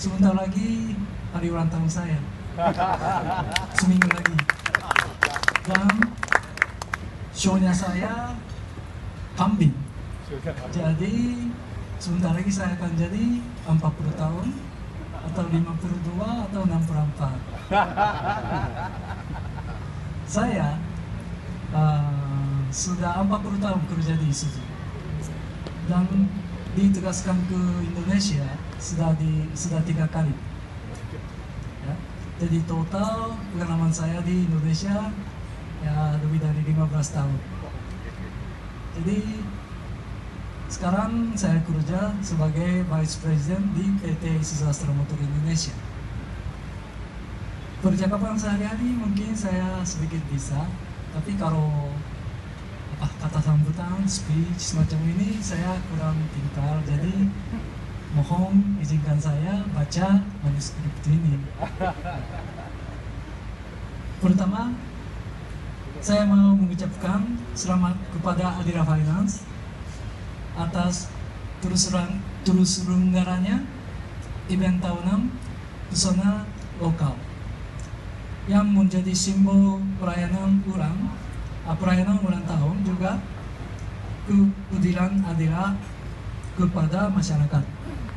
sebentar lagi hari ulang tahun saya, seminggu lagi. Dan show-nya saya kambing. Jadi sebentar lagi saya akan jadi 40 tahun atau 52 atau 64. Saya sudah 40 tahun kerja di Isuzu dan ditugaskan ke Indonesia sudah 3 kali. Ya. Jadi total pengalaman saya di Indonesia ya lebih dari 15 tahun. Jadi sekarang saya kerja sebagai Vice President di PT Isuzu Astra Motor Indonesia. Percakapan sehari-hari mungkin saya sedikit bisa, tapi kalau kata sambutan, speech semacam ini saya kurang pintar, jadi mohon izinkan saya baca manuskrip ini. Pertama, saya mau mengucapkan selamat kepada Adira Finance atas terus terselenggaranya event tahunan pesona lokal yang menjadi simbol pelayanan ulang tahun juga kehadiran Adira kepada masyarakat.